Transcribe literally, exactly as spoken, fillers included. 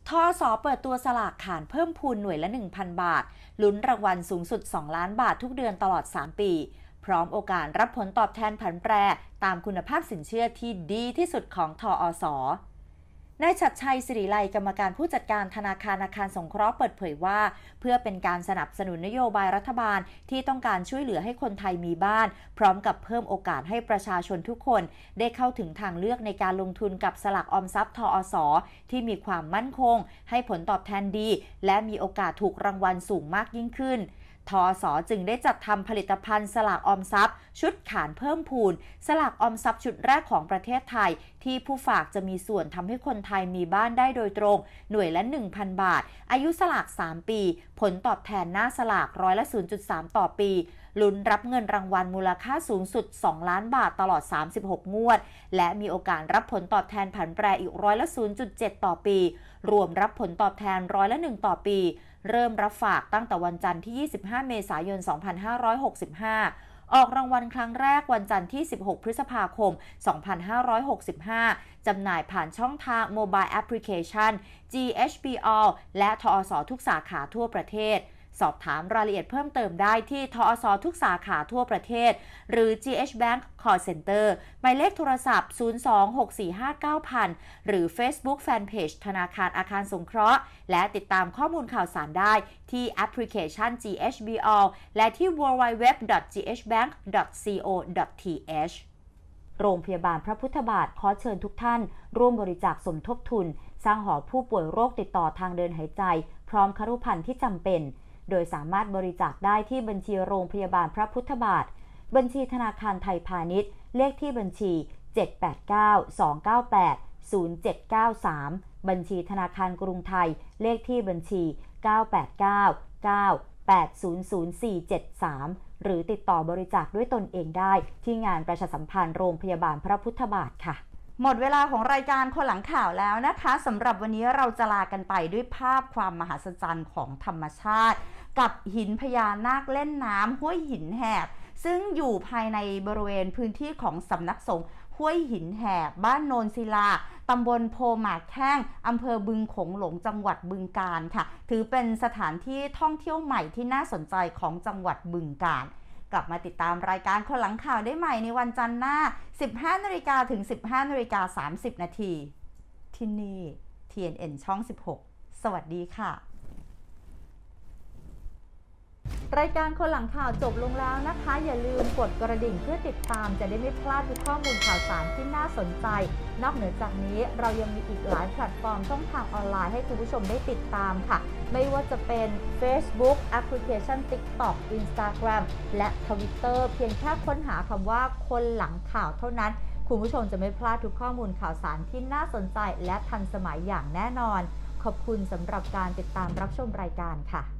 ทอส.เปิดตัวสลากขานเพิ่มพูนหน่วยละ หนึ่งพัน บาทลุ้นรางวัลสูงสุด สอง ล้านบาททุกเดือนตลอด สาม ปีพร้อมโอกาสรับผลตอบแทนผันแปรตามคุณภาพสินเชื่อที่ดีที่สุดของทอส.นายชัดชัยศิริไลกรรมการผู้จัดการธนาคารอาคารสงเคราะห์เปิดเผยว่าเพื่อเป็นการสนับสนุนนโยบายรัฐบาลที่ต้องการช่วยเหลือให้คนไทยมีบ้านพร้อมกับเพิ่มโอกาสให้ประชาชนทุกคนได้เข้าถึงทางเลือกในการลงทุนกับสลากออมทรัพย์ทอส.ที่มีความมั่นคงให้ผลตอบแทนดีและมีโอกาสถูกรางวัลสูงมากยิ่งขึ้นทอส.จึงได้จัดทำผลิตภัณฑ์สลากออมทรัพย์ชุดขานเพิ่มพูนสลากออมทรัพย์ชุดแรกของประเทศไทยที่ผู้ฝากจะมีส่วนทำให้คนไทยมีบ้านได้โดยตรงหน่วยละ หนึ่งพัน บาทอายุสลากสามปีผลตอบแทนหน้าสลากร้อยละ ศูนย์จุดสาม ต่อปีลุ้นรับเงินรางวัลมูลค่าสูงสุดสองล้านบาทตลอดสามสิบหกงวดและมีโอกาสรับผลตอบแทนผันแปรอีกร้อยละ ศูนย์จุดเจ็ด ต่อปีรวมรับผลตอบแทนร้อยละหนึ่งต่อปีเริ่มรับฝากตั้งแต่วันจันทร์ที่ยี่สิบห้าเมษายนสองพันห้าร้อยหกสิบห้าออกรางวัลครั้งแรกวันจันทร์ที่สิบหกพฤษภาคมสองพันห้าร้อยหกสิบห้าจำหน่ายผ่านช่องทางโมบายแอปพลิเคชัน จี เอช บี ออล และทอส.ทุกสาขาทั่วประเทศสอบถามรายละเอียดเพิ่มเติมได้ที่ทอส.ทุกสาขาทั่วประเทศหรือ จี เอช Bank Call Center หมายเลขโทรศัพท์ ศูนย์ สอง หก สี่ ห้า เก้า ศูนย์ ศูนย์ หรือ Facebook Fanpage ธนาคารอาคารสงเคราะห์และติดตามข้อมูลข่าวสารได้ที่แอปพลิเคชัน จี เอช บี ออล และที่ ดับเบิลยู ดับเบิลยู ดับเบิลยู ดอท จี เอช แบงก์ ดอท ซี โอ ดอท ที เอช โรงพยาบาลพระพุทธบาทขอเชิญทุกท่านร่วมบริจาคสมทบทุนสร้างหอผู้ป่วยโรคติดต่อทางเดินหายใจพร้อมครุภัณฑ์ที่จำเป็นโดยสามารถบริจาคได้ที่บัญชีโรงพยาบาลพระพุทธบาทบัญชีธนาคารไทยพาณิชย์เลขที่บัญชี เจ็ด แปด เก้า สอง เก้า แปด ศูนย์ เจ็ด เก้า สาม บัญชีธนาคารกรุงไทยเลขที่บัญชี เก้า แปด เก้า เก้า แปด ศูนย์ ศูนย์ สี่ เจ็ด สาม หรือติดต่อบริจาคด้วยตนเองได้ที่งานประชาสัมพันธ์โรงพยาบาลพระพุทธบาทค่ะหมดเวลาของรายการคนหลังข่าวแล้วนะคะสำหรับวันนี้เราจะลากันไปด้วยภาพความมหัศจรรย์ของธรรมชาติกับหินพญานาคเล่นน้ำห้วยหินแหบซึ่งอยู่ภายในบริเวณพื้นที่ของสำนักสงฆ์ห้วยหินแหบบ้านโนนศิลาตำบลโพหมากแข้งอำเภอบึงโขงหลงจังหวัดบึงกาฬค่ะถือเป็นสถานที่ท่องเที่ยวใหม่ที่น่าสนใจของจังหวัดบึงกาฬกลับมาติดตามรายการคนหลังข่าวได้ใหม่ในวันจันทร์หน้า สิบห้านาฬิกา ถึง สิบห้านาฬิกาสามสิบ นาทีที่นี่ ที เอ็น เอ็น ช่อง สิบหก สวัสดีค่ะรายการคนหลังข่าวจบลงแล้วนะคะอย่าลืมกดกระดิ่งเพื่อติดตามจะได้ไม่พลาดทุกข้อมูลข่าวสารที่น่าสนใจนอกเหนือจากนี้เรายังมีอีกหลายแพลตฟอร์มช่องทางออนไลน์ให้คุณผู้ชมได้ติดตามค่ะไม่ว่าจะเป็น Facebook แอปพลิเคชัน TikTok Instagram และ Twitter เพียงแค่ค้นหาคำว่าคนหลังข่าวเท่านั้นคุณผู้ชมจะไม่พลาดทุกข้อมูลข่าวสารที่น่าสนใจและทันสมัยอย่างแน่นอนขอบคุณสำหรับการติดตามรับชมรายการค่ะ